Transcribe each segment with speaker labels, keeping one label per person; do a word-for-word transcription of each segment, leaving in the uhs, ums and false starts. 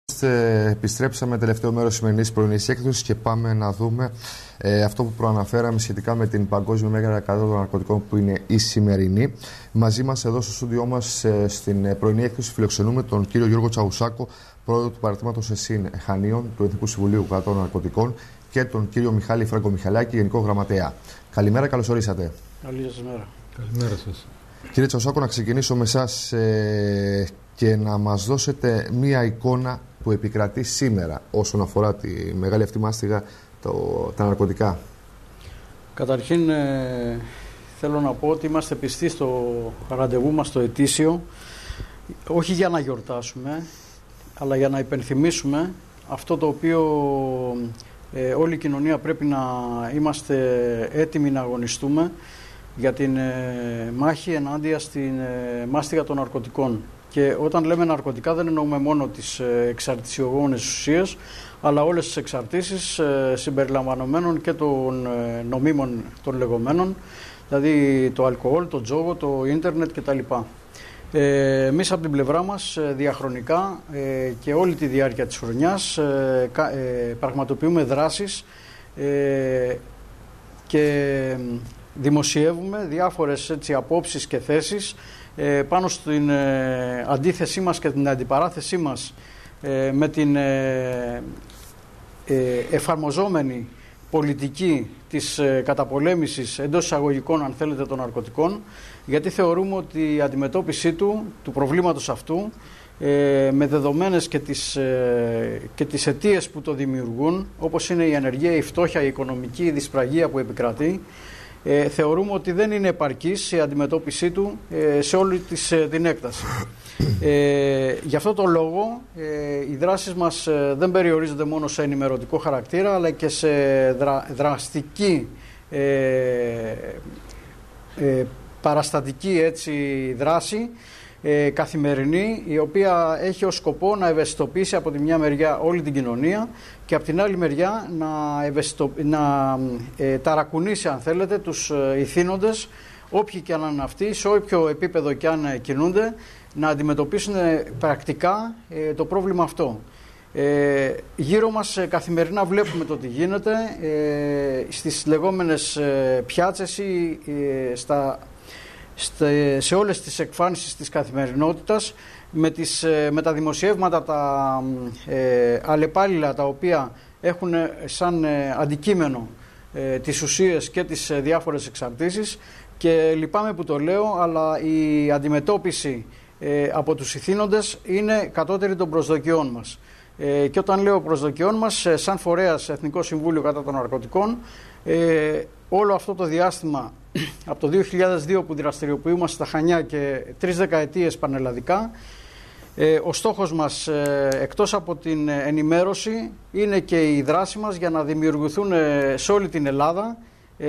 Speaker 1: Επιστρέψαμε τελευταίο μέρος σημερινής πρωινής έκδοσης και πάμε να δούμε ε, αυτό που προαναφέραμε σχετικά με την Παγκόσμια Μέρα κατά των Ναρκωτικών, που είναι η σημερινή. Μαζί μας εδώ στο στούντιό μας ε, στην πρωινή έκδοση φιλοξενούμε τον κύριο Γιώργο Τσαουσάκο, πρόεδρο του παρατήματος ΕΣΥΝ Χανίων του Εθνικού Συμβουλίου κατά των Ναρκωτικών, και τον κύριο Μιχάλη Φράγκο Μιχαλάκη, Γενικό Γραμματέα. Καλημέρα, καλώς ορίσατε.
Speaker 2: Καλή σας μέρα.
Speaker 3: Καλημέρα σας.
Speaker 1: Κύριε Τσαουσάκο, να ξεκινήσω με εσάς ε, και να μας δώσετε μία εικόνα που επικρατεί σήμερα όσον αφορά τη μεγάλη αυτή μάστιγα, το, τα ναρκωτικά.
Speaker 2: Καταρχήν ε, θέλω να πω ότι είμαστε πιστοί στο ραντεβού μας το ετήσιο, όχι για να γιορτάσουμε, αλλά για να υπενθυμίσουμε αυτό το οποίο ε, όλη η κοινωνία πρέπει να είμαστε έτοιμοι να αγωνιστούμε για την ε, μάχη ενάντια στην ε, μάστιγα των ναρκωτικών. Και όταν λέμε ναρκωτικά δεν εννοούμε μόνο τις εξαρτησιογόνες ουσίες, αλλά όλες τις εξαρτήσεις συμπεριλαμβανομένων και των νομίμων των λεγόμενων, δηλαδή το αλκοόλ, το τζόγο, το ίντερνετ κτλ. Ε, εμείς από την πλευρά μας διαχρονικά ε, και όλη τη διάρκεια της χρονιάς ε, ε, πραγματοποιούμε δράσεις ε, και δημοσιεύουμε διάφορες έτσι, απόψεις και θέσεις ε, πάνω στην ε, αντίθεσή μας και την αντιπαράθεσή μας ε, με την ε, ε, εφαρμοζόμενη πολιτική της ε, καταπολέμησης εντός εισαγωγικών, αν θέλετε, των ναρκωτικών, γιατί θεωρούμε ότι η αντιμετώπιση του, του προβλήματος αυτού ε, με δεδομένες και τις, ε, και τις αιτίες που το δημιουργούν, όπως είναι η ανεργία, η φτώχεια, η οικονομική, η δυσπραγία που επικρατεί, Ε, θεωρούμε ότι δεν είναι επαρκής η αντιμετώπιση του ε, σε όλη της, ε, την έκταση. Ε, γι' αυτό το λόγο ε, οι δράσεις μας ε, δεν περιορίζονται μόνο σε ενημερωτικό χαρακτήρα, αλλά και σε δρα, δραστική ε, ε, παραστατική έτσι, δράση ε, καθημερινή, η οποία έχει ως σκοπό να ευαισθητοποιήσει από τη μια μεριά όλη την κοινωνία και από την άλλη μεριά να, ευαισθητο... να ε, ταρακουνήσει, αν θέλετε, τους ε, ηθήνοντες, όποιοι και αν είναι αυτοί, σε όποιο επίπεδο και αν ε, κινούνται, να αντιμετωπίσουν ε, πρακτικά ε, το πρόβλημα αυτό. Ε, γύρω μας ε, καθημερινά βλέπουμε το τι γίνεται ε, στις λεγόμενες ε, πιάτσες ή ε, στα σε όλες τις εκφάνσεις της καθημερινότητας, με, τις, με τα δημοσιεύματα τα ε, αλλεπάλληλα, τα οποία έχουν σαν ε, αντικείμενο ε, τις ουσίες και τις ε, διάφορες εξαρτήσεις, και λυπάμαι που το λέω, αλλά η αντιμετώπιση ε, από τους ηθήνοντες είναι κατώτερη των προσδοκιών μας. Ε, και όταν λέω προσδοκιών μας, ε, σαν φορέας Εθνικό Συμβούλιο κατά των Ναρκωτικών, ε, όλο αυτό το διάστημα από το δύο χιλιάδες δύο που δραστηριοποιούμαστε στα Χανιά και τρεις δεκαετίες πανελλαδικά, ε, ο στόχος μας ε, εκτός από την ενημέρωση είναι και η δράση μας για να δημιουργηθούν ε, σε όλη την Ελλάδα ε,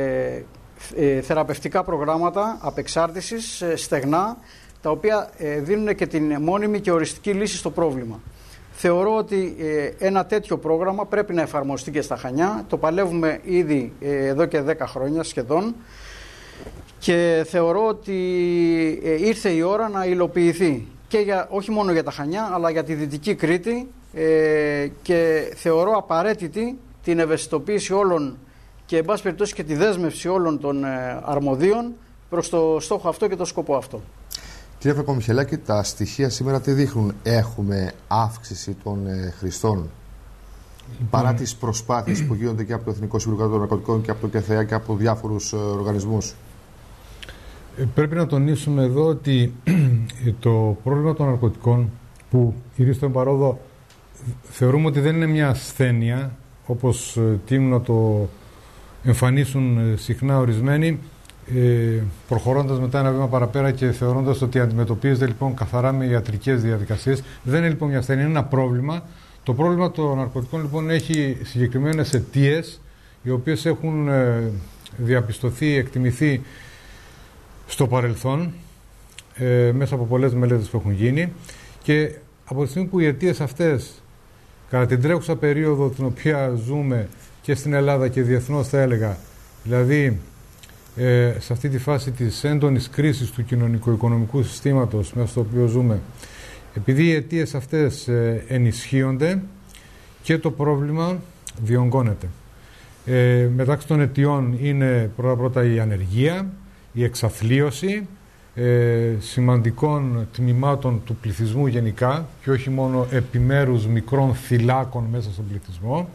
Speaker 2: ε, θεραπευτικά προγράμματα απεξάρτησης ε, στεγνά, τα οποία ε, δίνουν και την μόνιμη και οριστική λύση στο πρόβλημα. Θεωρώ ότι ε, ένα τέτοιο πρόγραμμα πρέπει να εφαρμοστεί και στα Χανιά. Το παλεύουμε ήδη ε, εδώ και δέκα χρόνια σχεδόν, και θεωρώ ότι ε, ήρθε η ώρα να υλοποιηθεί και για, όχι μόνο για τα Χανιά, αλλά για τη Δυτική Κρήτη, ε, και θεωρώ απαραίτητη την ευαισθητοποίηση όλων και εν πάση περιπτώσει και τη δέσμευση όλων των ε, αρμοδίων προς το στόχο αυτό και το σκοπό αυτό.
Speaker 1: Κύριε Φράγκο Μιχαλάκη, τα στοιχεία σήμερα τι δείχνουν? Έχουμε αύξηση των ε, χρηστών λοιπόν, παρά τις προσπάθειες που γίνονται και από το Εθνικό Συμβούλιο κατά των Ναρκωτικών και από το ΚΕΘΕΑ και από διάφορους ε, οργανισμούς?
Speaker 3: Ε, πρέπει να τονίσουμε εδώ ότι το πρόβλημα των ναρκωτικών, που ήδη στον παρόδο θεωρούμε ότι δεν είναι μια ασθένεια όπως ε, τείνουν να το εμφανίσουν ε, συχνά ορισμένοι, Ε, προχωρώντας μετά ένα βήμα παραπέρα και θεωρώντας ότι αντιμετωπίζεται λοιπόν καθαρά με ιατρικές διαδικασίες. Δεν είναι λοιπόν μια ασθένεια, είναι ένα πρόβλημα. Το πρόβλημα των ναρκωτικών λοιπόν έχει συγκεκριμένες αιτίες, οι οποίες έχουν ε, διαπιστωθεί, εκτιμηθεί στο παρελθόν ε, μέσα από πολλές μελέτες που έχουν γίνει, και από τη στιγμή που οι αιτίες αυτές κατά την τρέχουσα περίοδο την οποία ζούμε και στην Ελλάδα και διεθνώς, θα έλεγα, δηλαδή Ε, σε αυτή τη φάση της έντονης κρίσης του κοινωνικο-οικονομικού συστήματος μέσα στο οποίο ζούμε, Επειδή οι αιτίες αυτές ε, ενισχύονται και το πρόβλημα διονγκώνεται. Ε, μεταξύ των αιτιών είναι πρώτα-πρώτα η ανεργία, η εξαθλίωση ε, σημαντικών τμήματων του πληθυσμού γενικά και όχι μόνο επιμέρους μικρών θυλάκων μέσα στον πληθυσμό.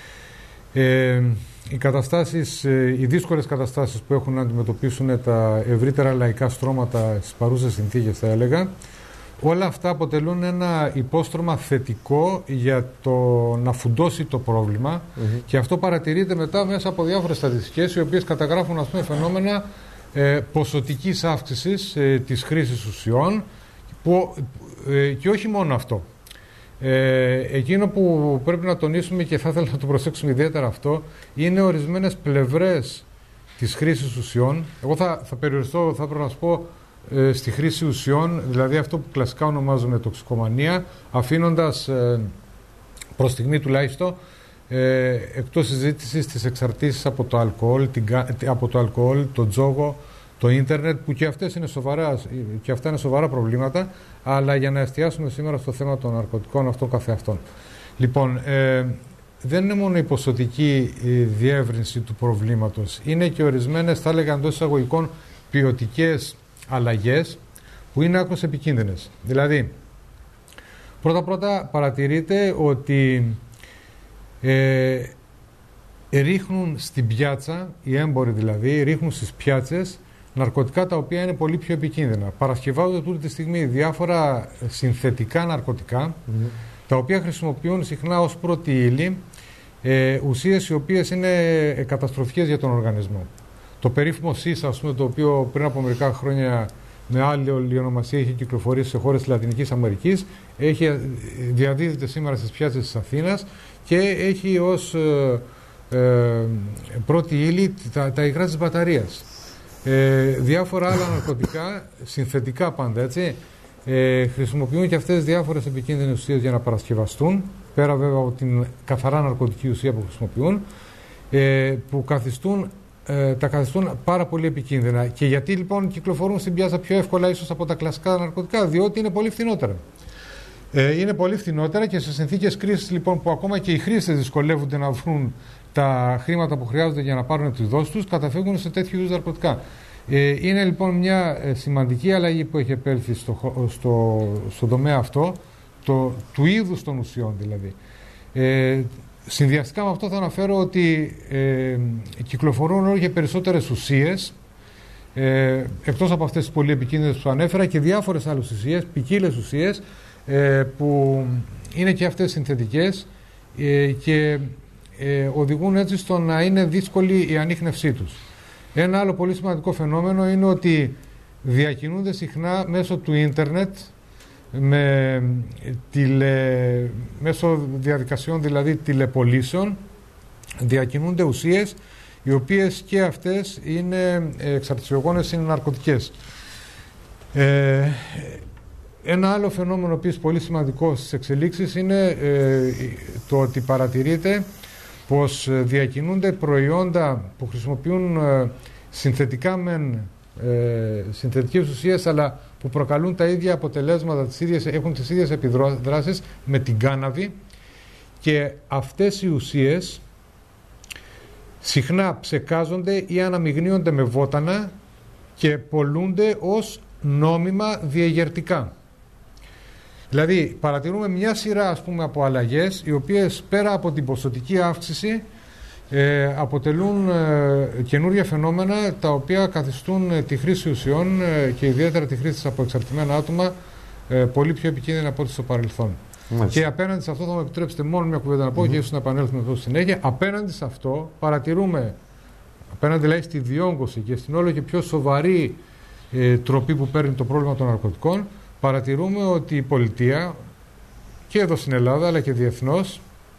Speaker 3: Ε, οι, καταστάσεις, ε, οι δύσκολες καταστάσεις που έχουν να αντιμετωπίσουν τα ευρύτερα λαϊκά στρώματα στις παρούσες συνθήκες, θα έλεγα, όλα αυτά αποτελούν ένα υπόστρωμα θετικό για το να φουντώσει το πρόβλημα mm-hmm. και αυτό παρατηρείται μετά μέσα από διάφορες στατιστικές οι οποίες καταγράφουν, ας πούμε, φαινόμενα ε, ποσοτικής αύξησης ε, της χρήσης ουσιών που, ε, και όχι μόνο αυτό. Ε, εκείνο που πρέπει να τονίσουμε και θα ήθελα να το προσέξουμε ιδιαίτερα αυτό είναι ορισμένες πλευρές της χρήσης ουσιών. Εγώ θα, θα περιοριστώ, θα πρέπει να σας πω, ε, στη χρήση ουσιών, δηλαδή αυτό που κλασικά ονομάζουμε τοξικομανία, αφήνοντας ε, προς στιγμή τουλάχιστον ε, εκτός συζήτησης τις εξαρτήσεις από το αλκοόλ, την, από το αλκοόλ, το τζόγο, το ίντερνετ, που και, αυτές είναι σοβαρά, και αυτά είναι σοβαρά προβλήματα, αλλά για να εστιάσουμε σήμερα στο θέμα των ναρκωτικών αυτών καθεαυτών. Λοιπόν, ε, δεν είναι μόνο η ποσοτική διεύρυνση του προβλήματος, είναι και ορισμένες, θα έλεγα εντός εισαγωγικών, ποιοτικές αλλαγές που είναι άκρως επικίνδυνες. Δηλαδή, πρώτα-πρώτα παρατηρείται ότι ε, ρίχνουν στην πιάτσα, οι έμποροι δηλαδή, ρίχνουν στις πιάτσες ναρκωτικά τα οποία είναι πολύ πιο επικίνδυνα. Παρασκευάζονται τούτη τη στιγμή διάφορα συνθετικά ναρκωτικά, mm-hmm. τα οποία χρησιμοποιούν συχνά ως πρώτη ύλη ε, ουσίες οι οποίες είναι καταστροφικές για τον οργανισμό. Το περίφημο ΣΥΣ, ας πούμε, το οποίο πριν από μερικά χρόνια με άλλη ονομασία είχε κυκλοφορήσει σε χώρες της Λατινικής Αμερικής, έχει, διαδίδεται σήμερα στις πιάτσες της Αθήνας και έχει ως ε, ε, πρώτη ύλη τα, τα υγρά της μπαταρίας. Ε, διάφορα άλλα ναρκωτικά, συνθετικά πάντα, έτσι, ε, χρησιμοποιούν και αυτές διάφορες επικίνδυνες ουσίες για να παρασκευαστούν, πέρα βέβαια από την καθαρά ναρκωτική ουσία που χρησιμοποιούν, ε, που καθιστούν, ε, τα καθιστούν πάρα πολύ επικίνδυνα. Και γιατί λοιπόν κυκλοφορούν στην πιάτσα πιο εύκολα ίσως από τα κλασικά ναρκωτικά? Διότι είναι πολύ φθηνότερα. Ε, είναι πολύ φθηνότερα και σε συνθήκες κρίσης λοιπόν, που ακόμα και οι χρήστες δυσκολεύονται να βρουν τα χρήματα που χρειάζονται για να πάρουν τις δόσεις τους, καταφεύγουν σε τέτοιου είδους ναρκωτικά. Ε, είναι λοιπόν μια ε, σημαντική αλλαγή που έχει επέλθει στο, στο, στον τομέα αυτό, το, του είδους των ουσιών δηλαδή. Ε, συνδυαστικά με αυτό θα αναφέρω ότι ε, κυκλοφορούν όλο και περισσότερες ουσίες, ε, εκτός από αυτές τις πολύ επικίνδυνες που ανέφερα, και διάφορες άλλες ουσίες, ποικίλες ουσίες, ε, που είναι και αυτές συνθετικές ε, και Ε, οδηγούν έτσι στο να είναι δύσκολη η ανίχνευσή τους. Ένα άλλο πολύ σημαντικό φαινόμενο είναι ότι διακινούνται συχνά μέσω του ίντερνετ, με τηλε, μέσω διαδικασιών δηλαδή τηλεπωλήσεων, διακινούνται ουσίες οι οποίες και αυτές είναι εξαρτησιογόνες, είναι ναρκωτικές. Ε, ένα άλλο φαινόμενο επίσης πολύ σημαντικό στις εξελίξεις είναι ε, το ότι παρατηρείται πως διακινούνται προϊόντα που χρησιμοποιούν ε, συνθετικά μεν ε, συνθετικές ουσίες, αλλά που προκαλούν τα ίδια αποτελέσματα, τις ίδιες, έχουν τις ίδιες επιδράσεις με την κάναβη, και αυτές οι ουσίες συχνά ψεκάζονται ή αναμειγνύονται με βότανα και πωλούνται ως νόμιμα διεγερτικά. Δηλαδή παρατηρούμε μια σειρά, ας πούμε, από αλλαγές οι οποίες πέρα από την ποσοτική αύξηση ε, αποτελούν ε, καινούργια φαινόμενα τα οποία καθιστούν ε, τη χρήση ουσιών ε, και ιδιαίτερα τη χρήση από εξαρτημένα άτομα ε, πολύ πιο επικίνδυνα από ό,τι στο παρελθόν. Μάλιστα. Και απέναντι σε αυτό θα μου επιτρέψετε μόνο μια κουβέντα να πω mm-hmm. και ίσως να επανέλθουμε εδώ στη συνέχεια. Απέναντι σε αυτό παρατηρούμε, απέναντι δηλαδή στη διόγκωση και στην όλο και πιο σοβαρή ε, τροπή που παίρνει το πρόβλημα των ναρκωτικών, παρατηρούμε ότι η πολιτεία και εδώ στην Ελλάδα αλλά και διεθνώς,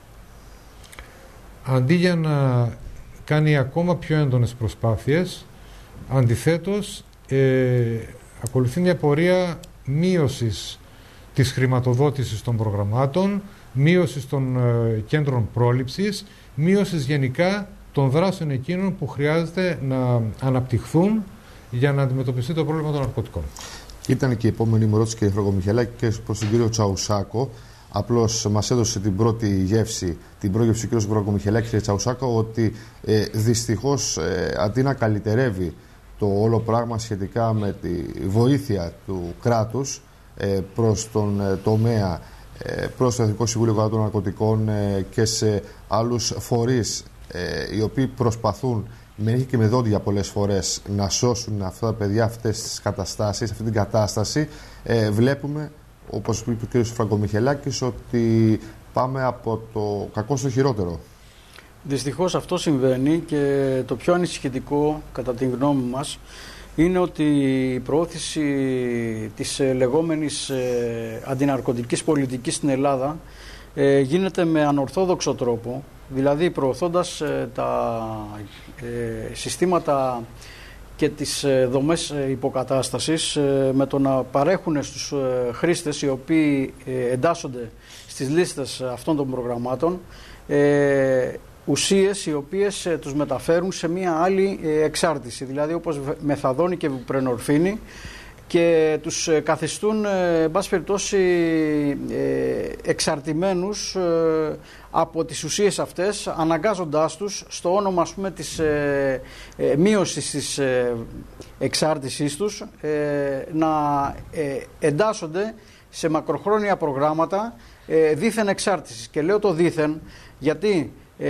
Speaker 3: αντί για να κάνει ακόμα πιο έντονες προσπάθειες, αντιθέτως ε, ακολουθεί μια πορεία μείωσης της χρηματοδότησης των προγραμμάτων, μείωσης των ε, κέντρων πρόληψης, μείωσης γενικά των δράσεων εκείνων που χρειάζεται να αναπτυχθούν για να αντιμετωπιστεί το πρόβλημα των ναρκωτικών.
Speaker 1: Ήταν και η επόμενη μου ερώτηση, κύριε Φραγκομιχελάκη, και προς τον κύριο Τσαουσάκο. Απλώς μας έδωσε την πρώτη γεύση, την πρόγευση ο κύριος Φραγκομιχελάκης, κύριε Τσαουσάκο, ότι ε, δυστυχώς ε, αντί να καλυτερεύει το όλο πράγμα σχετικά με τη βοήθεια του κράτους ε, προς τον ε, τομέα, ε, προς το Εθνικό Συμβούλιο κατά των Ναρκωτικών ε, και σε άλλους φορείς ε, οι οποίοι προσπαθούν με νύχια και με δόντια πολλές φορές να σώσουν αυτά τα παιδιά, αυτές τις καταστάσεις, αυτή την κατάσταση, ε, βλέπουμε, όπως είπε ο κ. Φραγκομιχελάκης, ότι πάμε από το κακό στο χειρότερο.
Speaker 2: Δυστυχώς αυτό συμβαίνει, και το πιο ανησυχητικό κατά την γνώμη μας είναι ότι η προώθηση της λεγόμενης αντιναρκωτικής πολιτικής στην Ελλάδα γίνεται με ανορθόδοξο τρόπο, δηλαδή προωθώντας τα συστήματα και τις δομές υποκατάστασης με το να παρέχουν στους χρήστες οι οποίοι εντάσσονται στις λίστες αυτών των προγραμμάτων ουσίες οι οποίες τους μεταφέρουν σε μία άλλη εξάρτηση, δηλαδή όπως μεθαδόνη και βουπρενορφίνη, και τους καθιστούν εν πάση περιπτώσει εξαρτημένους από τις ουσίες αυτές, αναγκάζοντάς τους στο όνομα, ας πούμε, της ε, ε, μείωσης της ε, εξάρτησής τους ε, να ε, εντάσσονται σε μακροχρόνια προγράμματα ε, δίθεν εξάρτησης. Και λέω το δίθεν γιατί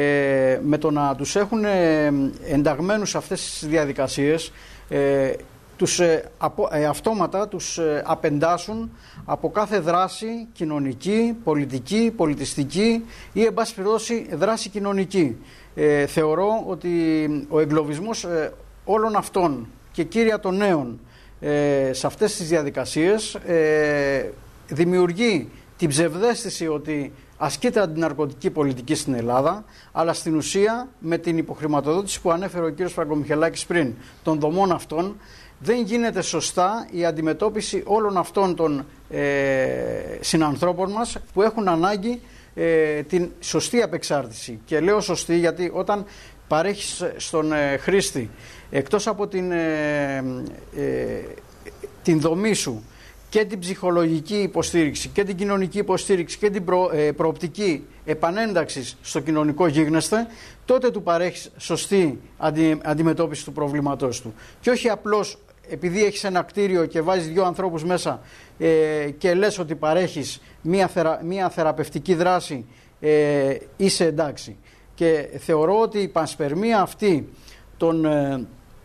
Speaker 2: ε, με το να τους έχουν ε, ενταγμένους αυτές τις διαδικασίες ε, τους ε, απο, ε, αυτόματα τους ε, απεντάσουν από κάθε δράση κοινωνική, πολιτική, πολιτιστική ή εν πάση περιπτώσει δράση κοινωνική. Ε, θεωρώ ότι ο εγκλωβισμός ε, όλων αυτών και κύρια των νέων ε, σε αυτές τις διαδικασίες ε, δημιουργεί την ψευδαίσθηση ότι ασκείται αντιναρκωτική πολιτική στην Ελλάδα, αλλά στην ουσία με την υποχρηματοδότηση που ανέφερε ο κ. Φραγκομιχελάκης πριν των δομών αυτών, δεν γίνεται σωστά η αντιμετώπιση όλων αυτών των ε, συνανθρώπων μας που έχουν ανάγκη ε, την σωστή απεξάρτηση. Και λέω σωστή γιατί όταν παρέχεις στον ε, χρήστη, εκτός από την, ε, ε, την δομή σου και την ψυχολογική υποστήριξη και την κοινωνική υποστήριξη και την προ, ε, προοπτική επανένταξης στο κοινωνικό γίγνεσθε, τότε του παρέχεις σωστή αντι, αντιμετώπιση του προβλήματός του. Και όχι απλώς επειδή έχεις ένα κτίριο και βάζεις δύο ανθρώπους μέσα ε, και λες ότι παρέχεις μία, θερα, μία θεραπευτική δράση, ε, είσαι εντάξει. Και θεωρώ ότι η πανσπερμία αυτή των ε,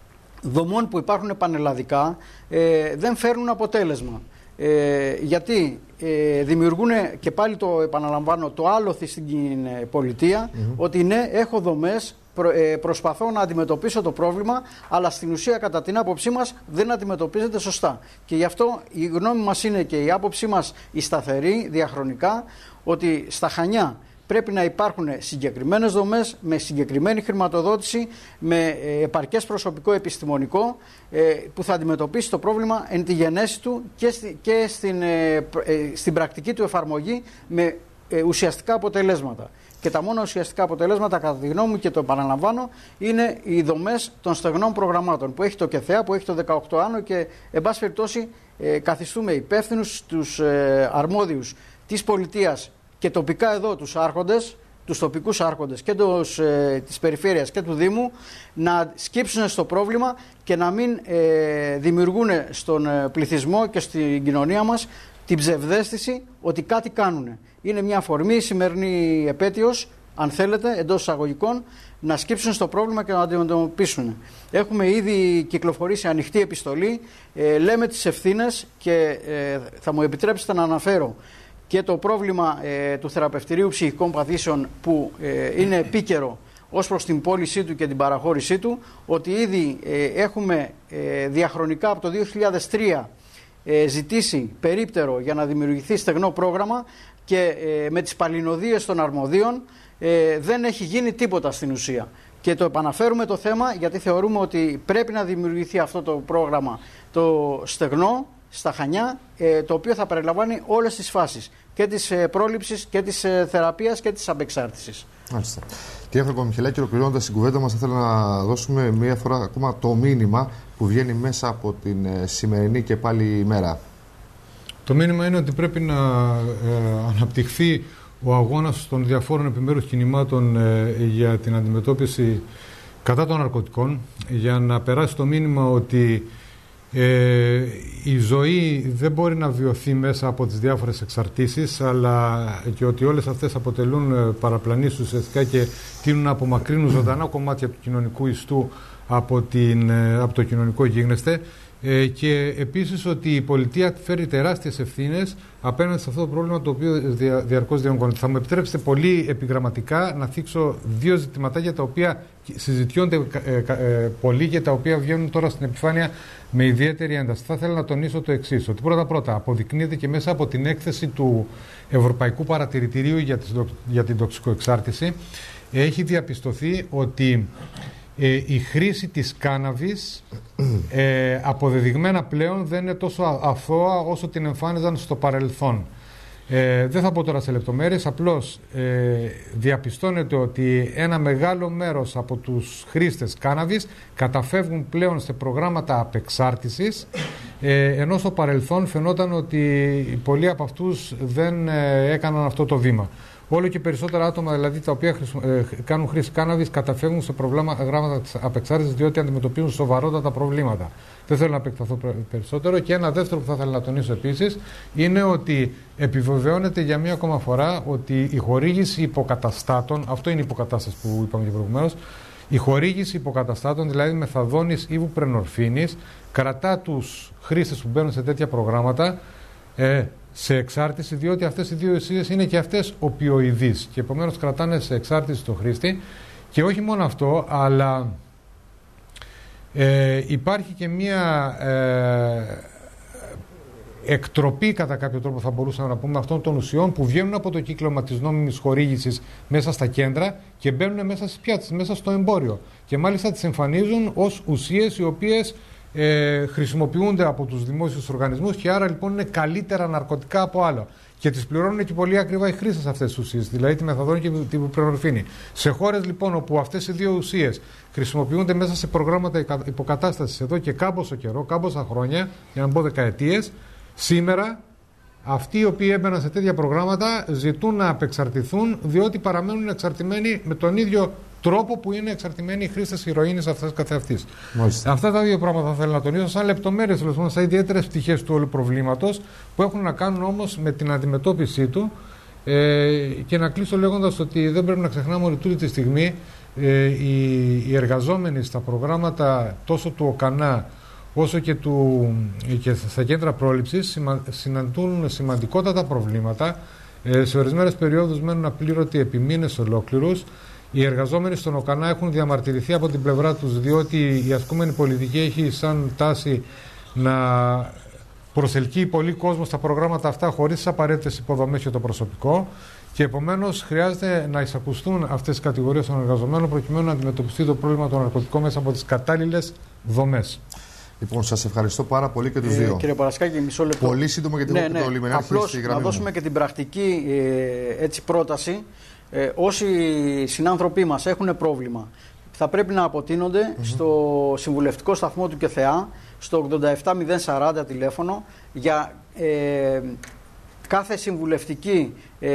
Speaker 2: δομών που υπάρχουν πανελλαδικά ε, δεν φέρνουν αποτέλεσμα. Ε, γιατί ε, δημιουργούν, και πάλι το επαναλαμβάνω, το άλοθη στην ε, πολιτεία, mm-hmm. ότι ναι, έχω δομές, προ, ε, προσπαθώ να αντιμετωπίσω το πρόβλημα, αλλά στην ουσία κατά την άποψή μας δεν αντιμετωπίζεται σωστά. Και γι' αυτό η γνώμη μας είναι και η άποψή μας η σταθερή διαχρονικά, ότι στα Χανιά πρέπει να υπάρχουν συγκεκριμένες δομές, με συγκεκριμένη χρηματοδότηση, με επαρκές προσωπικό επιστημονικό που θα αντιμετωπίσει το πρόβλημα εν τη γενέση του και, στη, και στην, στην πρακτική του εφαρμογή με ουσιαστικά αποτελέσματα. Και τα μόνα ουσιαστικά αποτελέσματα, κατά τη γνώμη μου, και το επαναλαμβάνω, είναι οι δομές των στεγνών προγραμμάτων που έχει το ΚΕΘΕΑ, που έχει το δεκαοκτώ άνω, και εν πάση περιπτώσει καθιστούμε υπεύθυνους τους αρμόδιους της πολιτείας και τοπικά εδώ τους άρχοντες, τους τοπικούς άρχοντες και τους, ε, της περιφέρειας και του Δήμου, να σκύψουν στο πρόβλημα και να μην ε, δημιουργούν στον ε, πληθυσμό και στην κοινωνία μας την ψευδαίσθηση ότι κάτι κάνουν. Είναι μια αφορμή η σημερινή επέτειος, αν θέλετε, εντός εισαγωγικών, να σκύψουν στο πρόβλημα και να το αντιμετωπίσουν. Έχουμε ήδη κυκλοφορήσει ανοιχτή επιστολή, ε, λέμε τις ευθύνες και ε, θα μου επιτρέψετε να αναφέρω και το πρόβλημα ε, του θεραπευτηρίου ψυχικών παθήσεων που ε, είναι επίκαιρο ως προς την πώλησή του και την παραχώρησή του, ότι ήδη ε, έχουμε ε, διαχρονικά από το δύο χιλιάδες τρία ε, ζητήσει περίπτερο για να δημιουργηθεί στεγνό πρόγραμμα και ε, με τις παλινοδίες των αρμοδίων ε, δεν έχει γίνει τίποτα στην ουσία. Και το επαναφέρουμε το θέμα γιατί θεωρούμε ότι πρέπει να δημιουργηθεί αυτό το πρόγραμμα το στεγνό, στα Χανιά, ε, το οποίο θα περιλαμβάνει όλες τις φάσεις και της ε, πρόληψης και της ε, θεραπείας και της απεξάρτησης. Μάλιστα.
Speaker 1: Κύριε Χρυκομιχελάκη, ολοκληρώνοντας την κουβέντα μας, θα ήθελα να δώσουμε μία φορά ακόμα το μήνυμα που βγαίνει μέσα από την ε, σημερινή και πάλι ημέρα.
Speaker 3: Το μήνυμα είναι ότι πρέπει να ε, αναπτυχθεί ο αγώνας των διαφόρων επιμέρους κινημάτων ε, για την αντιμετώπιση κατά των ναρκωτικών, για να περάσει το μήνυμα ότι ε, η ζωή δεν μπορεί να βιωθεί μέσα από τις διάφορες εξαρτήσεις, αλλά και ότι όλες αυτές αποτελούν παραπλανήσεις ουσιαστικά και τείνουν να απομακρύνουν ζωντανά κομμάτια του κοινωνικού ιστού από, την, από το κοινωνικό γίγνεσθε. Ε, και επίσης ότι η πολιτεία φέρει τεράστιες ευθύνες απέναντι σε αυτό το πρόβλημα το οποίο δια, διαρκώς διονγκώνεται. Θα μου επιτρέψετε πολύ επιγραμματικά να θίξω δύο ζητηματάκια τα οποία συζητιώνται ε, ε, πολύ και τα οποία βγαίνουν τώρα στην επιφάνεια με ιδιαίτερη ένταση. Θα ήθελα να τονίσω το εξής, ότι πρώτα-πρώτα αποδεικνύεται και μέσα από την έκθεση του Ευρωπαϊκού Παρατηρητηρίου για, τις, για την τοξικοεξάρτηση, έχει διαπιστωθεί ότι Ε, η χρήση της κάναβης ε, αποδεδειγμένα πλέον δεν είναι τόσο αθώα όσο την εμφάνιζαν στο παρελθόν. Ε, δεν θα πω τώρα σε λεπτομέρειες, απλώς ε, διαπιστώνεται ότι ένα μεγάλο μέρος από τους χρήστες κάναβης καταφεύγουν πλέον σε προγράμματα απεξάρτησης, ε, ενώ στο παρελθόν φαινόταν ότι πολλοί από αυτούς δεν ε, έκαναν αυτό το βήμα. Όλο και περισσότερα άτομα δηλαδή τα οποία ε, κάνουν χρήση κάναβης καταφεύγουν σε προγράμματα απεξάρτησης, διότι αντιμετωπίζουν σοβαρότατα προβλήματα. Δεν θέλω να επεκταθώ περισσότερο. Και ένα δεύτερο που θα ήθελα να τονίσω επίσης είναι ότι επιβεβαιώνεται για μία ακόμα φορά ότι η χορήγηση υποκαταστάτων, αυτό είναι η υποκατάσταση που είπαμε και προηγουμένως, η χορήγηση υποκαταστάτων, δηλαδή μεθαδόνης ή βουπρενορφίνης, κρατά τους χρήστες που μπαίνουν σε τέτοια προγράμματα ε, σε εξάρτηση, διότι αυτές οι δύο ουσίες είναι και αυτές οπιοειδείς και επομένως κρατάνε σε εξάρτηση το χρήστη. Και όχι μόνο αυτό, αλλά ε, υπάρχει και μία ε, εκτροπή κατά κάποιο τρόπο, θα μπορούσαμε να πούμε, αυτών των ουσιών που βγαίνουν από το κύκλωμα της νόμιμης χορήγησης μέσα στα κέντρα και μπαίνουν μέσα στις πιάτσες, μέσα στο εμπόριο, και μάλιστα τις εμφανίζουν ως ουσίες οι οποίες Ε, χρησιμοποιούνται από τους δημόσιους οργανισμούς και άρα λοιπόν είναι καλύτερα ναρκωτικά από άλλα. Και τις πληρώνουν και πολύ ακριβά οι χρήστες αυτές τις ουσίες, δηλαδή τη μεθαδόνη και τη βουπρενορφίνη. Σε χώρες λοιπόν όπου αυτές οι δύο ουσίες χρησιμοποιούνται μέσα σε προγράμματα υποκατάστασης εδώ και κάμποσο καιρό, κάμποσα χρόνια, για να πω δεκαετίες, σήμερα αυτοί οι οποίοι έμπαιναν σε τέτοια προγράμματα ζητούν να απεξαρτηθούν, διότι παραμένουν εξαρτημένοι με τον ίδιο τρόπο που είναι εξαρτημένοι οι χρήστες ηρωίνης αυτές καθεαυτής. Αυτά τα δύο πράγματα θα θέλω να τονίσω σαν λεπτομέρειες, σαν ιδιαίτερες πτυχές του όλου προβλήματος, που έχουν να κάνουν όμως με την αντιμετώπιση του. Ε, και να κλείσω λέγοντας ότι δεν πρέπει να ξεχνάμε ότι τούτη τη στιγμή ε, οι, οι εργαζόμενοι στα προγράμματα τόσο του ΟΚΑΝΑ όσο και, του, και στα κέντρα πρόληψης συναντούν σημαντικότατα προβλήματα. Ε, σε ορισμένες περιόδους μένουν απλήρωτοι επί μήνες ολόκληρους. Οι εργαζόμενοι στον ΟΚΑΝΑ έχουν διαμαρτυρηθεί από την πλευρά τους, διότι η ασκούμενη πολιτική έχει σαν τάση να προσελκύει πολύ κόσμο στα προγράμματα αυτά χωρίς τις απαραίτητες υποδομές και το προσωπικό, και επομένως χρειάζεται να εισακουστούν αυτές τις κατηγορίες των εργαζομένων προκειμένου να αντιμετωπιστεί το πρόβλημα των ναρκωτικών μέσα από τις κατάλληλες δομές.
Speaker 1: Λοιπόν, σας ευχαριστώ πάρα πολύ και τους
Speaker 2: ε,
Speaker 1: δύο.
Speaker 2: Κύριε Παρασκάκη, μισό λεπτό.
Speaker 1: Πολύ σύντομα, γιατί
Speaker 2: ναι,
Speaker 1: έχω
Speaker 2: ναι.
Speaker 1: το λιμενάρχη στη γραμμή μου.
Speaker 2: Να δώσουμε και την πρακτική ε, έτσι, πρόταση. Ε, όσοι συνάνθρωποι μας έχουν πρόβλημα, θα πρέπει να αποτείνονται mm-hmm. στο συμβουλευτικό σταθμό του ΚΕΘΕΑ, στο ογδόντα επτά μηδέν σαράντα τηλέφωνο, για ε, κάθε συμβουλευτική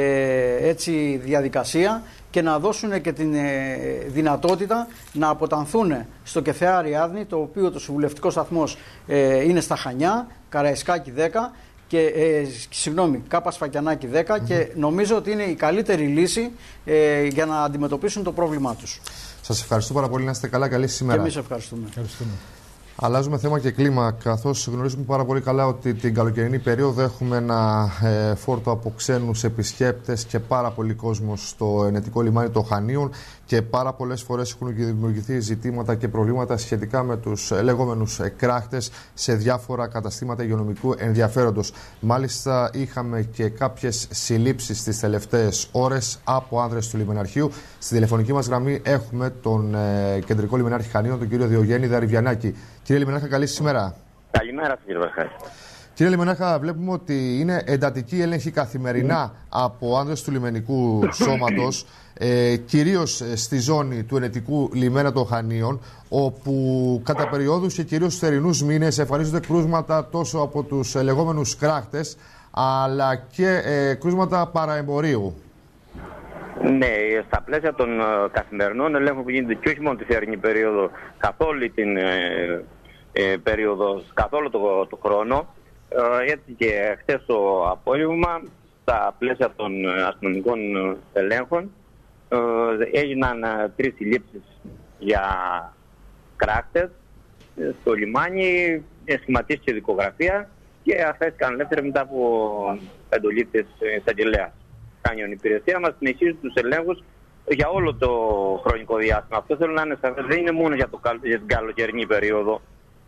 Speaker 2: ε, έτσι, διαδικασία, και να δώσουν και την ε, δυνατότητα να αποτανθούν στο ΚΕΘΕΑ Αριάδνη, το οποίο το συμβουλευτικό σταθμός ε, είναι στα Χανιά, Καραϊσκάκη δέκα, και, ε, συγγνώμη, Κάπα Σφακιανάκη δέκα, mm-hmm. και νομίζω ότι είναι η καλύτερη λύση ε, για να αντιμετωπίσουν το πρόβλημά τους. Σας ευχαριστώ πάρα πολύ, να είστε καλά, καλή σήμερα. Και εμείς ευχαριστούμε. ευχαριστούμε.
Speaker 1: Αλλάζουμε θέμα και κλίμα, καθώς γνωρίζουμε πάρα πολύ καλά ότι την καλοκαιρινή περίοδο έχουμε ένα ε, φόρτο από ξένους επισκέπτες και πάρα πολύ κόσμο στο ενετικό λιμάνι των Χανίων, και πάρα πολλές φορές έχουν δημιουργηθεί ζητήματα και προβλήματα σχετικά με τους λεγόμενους κράχτες σε διάφορα καταστήματα υγειονομικού ενδιαφέροντος. Μάλιστα είχαμε και κάποιες συλλήψεις τις τελευταίες ώρες από άνδρες του λιμεναρχείου. Στην τηλεφωνική μας γραμμή έχουμε τον ε, κεντρικό λιμενάρχη Χανίων, τον κύριο Διογέννη Δαρυβιανάκη. Κύριε Λιμενάρχη, καλή σήμερα.
Speaker 4: Καλημέρα, κύριε Βαρχάκη.
Speaker 1: Κύριε Λιμενάχα, βλέπουμε ότι είναι εντατική έλεγχη καθημερινά από άνδρες του λιμενικού σώματος, ε, κυρίως στη ζώνη του ενετικού λιμένα των Χανίων, όπου κατά περιόδους και κυρίως στους θερινούς μήνες εμφανίζονται κρούσματα τόσο από τους λεγόμενους κράχτες, αλλά και ε, κρούσματα παραεμπορίου.
Speaker 4: Ναι, στα πλαίσια των ε, καθημερινών ελέγχων που γίνεται και όχι μόνο τη θερινή περίοδο, καθ' όλη την ε, ε, περίοδο, καθ' όλο το, το χρόνο. Ε, έτσι και χθες το απόγευμα, στα πλαίσια των αστυνομικών ελέγχων, ε, έγιναν ε, τρεις συλλήψεις για κράχτες στο λιμάνι, σχηματίστηκε δικογραφία και αφέστηκαν ελεύθεροι μετά από εντολή της εισαγγελέας. Κάνει η υπηρεσία μας, συνεχίζει τους ελέγχους για όλο το χρονικό διάστημα. Αυτό θέλω να είναι σαφές, δεν είναι μόνο για, το, για την καλοκαιρινή περίοδο.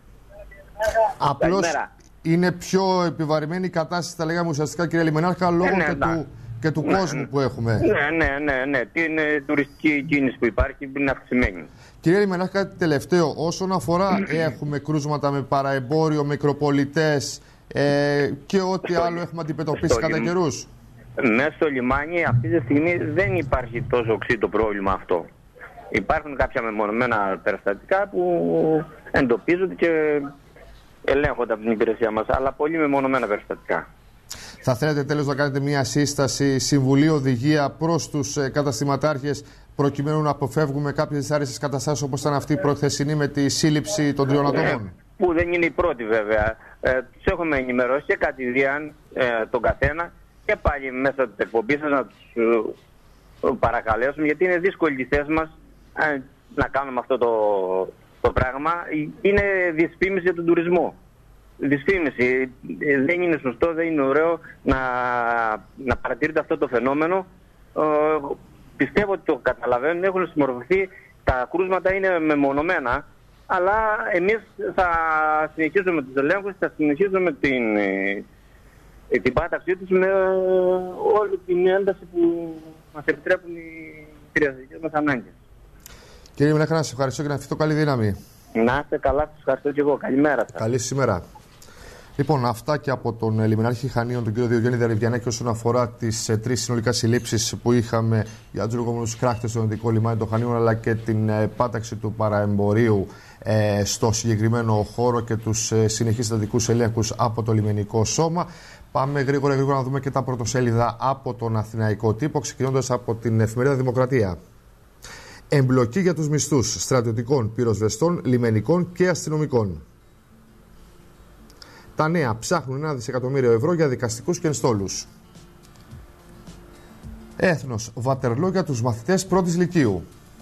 Speaker 1: Απλώς είναι πιο επιβαρημένη η κατάσταση, θα λέγαμε ουσιαστικά, κύριε Λιμενάρχα, λόγω ναι, και, ναι. Του, και του ναι, κόσμου ναι. που έχουμε.
Speaker 4: Ναι, ναι, ναι, ναι. Την τουριστική κίνηση που υπάρχει είναι αυξημένη.
Speaker 1: Κύριε Λιμενάρχα, κάτι τελευταίο. Όσον αφορά, έχουμε κρούσματα με παραεμπόριο, μικροπολιτές ε, και ό,τι στο, άλλο έχουμε αντιμετωπίσει κατά καιρούς.
Speaker 4: Μέσα στο λιμάνι αυτή τη στιγμή δεν υπάρχει τόσο οξύ το πρόβλημα αυτό. Υπάρχουν κάποια μεμονωμένα περιστατικά που εντοπίζονται και ελέγχονται από την υπηρεσία μας, αλλά πολύ μεμονωμένα περιστατικά.
Speaker 1: Θα θέλετε τέλος να κάνετε μια σύσταση, συμβουλή, οδηγία προς τους ε, καταστηματάρχες, προκειμένου να αποφεύγουμε κάποιες δυσάρεστες καταστάσεις όπως ήταν αυτή η προχθεσινή με τη σύλληψη των τριών ατόμων?
Speaker 4: Ε, που δεν είναι η πρώτη βέβαια. Ε, τους έχουμε ενημερώσει και κατηδίαν ε, τον καθένα και πάλι μέσα της εκπομπής σας να τους ε, παρακαλέσουμε, γιατί είναι δύσκολη η θέση μας ε, να κάνουμε αυτό το, το πράγμα. Είναι δυσφήμιση για τον τουρισμό. Δυσφήμιση. Ε, δεν είναι σωστό, δεν είναι ωραίο να, να παρατηρείται αυτό το φαινόμενο. Ε, πιστεύω ότι το καταλαβαίνουν, έχουν συμμορφωθεί, τα κρούσματα είναι μεμονωμένα, αλλά εμείς θα συνεχίσουμε τους ελέγχους, θα συνεχίσουμε την, την πάταξή τους με όλη την ένταση που μας επιτρέπουν οι πυροσβεστικές μας ανάγκες.
Speaker 1: Κύριε Λιμενάχα, να σας ευχαριστώ και να ευχηθώ καλή δύναμη.
Speaker 4: Να είστε καλά, σας ευχαριστώ και εγώ. Καλημέρα σας.
Speaker 1: Καλή σήμερα. Λοιπόν, αυτά και από τον Λιμενάρχη Χανίων, τον κύριο Διογέννη Δερεβιανάκη, όσον αφορά τις ε, τρεις συνολικά συλλήψεις που είχαμε για τους λεγόμενους κράχτες στο ενωτικό λιμάνι των Χανίων, αλλά και την ε, πάταξη του παραεμπορίου ε, στο συγκεκριμένο χώρο και τους ε, συνεχείς στατικούς ελέγχους από το λιμενικό σώμα. Πάμε γρήγορα, γρήγορα να δούμε και τα πρωτοσέλιδα από τον Αθηναϊκό τύπο, ξεκινώντας από την εφημερίδα Δημοκρατία. Εμπλοκή για τους μισθούς στρατιωτικών, πυροσβεστών, λιμενικών και αστυνομικών. Τα νέα ψάχνουν ένα δισεκατομμύριο ευρώ για δικαστικούς και ενστόλους. Έθνος, Βατερλό για τους μαθητές πρώτης λυκείου.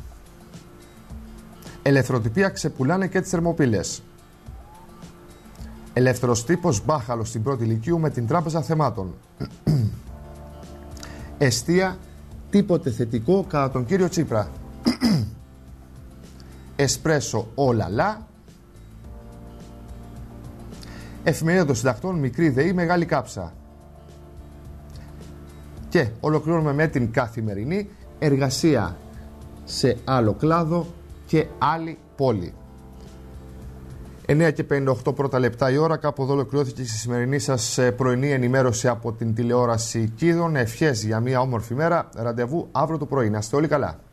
Speaker 1: Ελευθεροτυπία ξεπουλάνε και τις θερμοπύλες. Ελεύθερος τύπος μπάχαλο στην πρώτη λυκείου με την Τράπεζα Θεμάτων. Εστία, τίποτε θετικό κατά τον κύριο Τσίπρα. Εσπρέσο, όλαλα. Εφημερίδα των Συντακτών, μικρή ΔΕΗ, μεγάλη κάψα. Και ολοκληρώνουμε με την Καθημερινή, εργασία σε άλλο κλάδο και άλλη πόλη. εννέα και πενήντα οκτώ πρώτα λεπτά η ώρα, κάπου εδώ ολοκληρώθηκε η σημερινή σας πρωινή ενημέρωση από την τηλεόραση Κίδων. Ευχές για μια όμορφη μέρα, ραντεβού αύριο το πρωί. Να είστε όλοι καλά.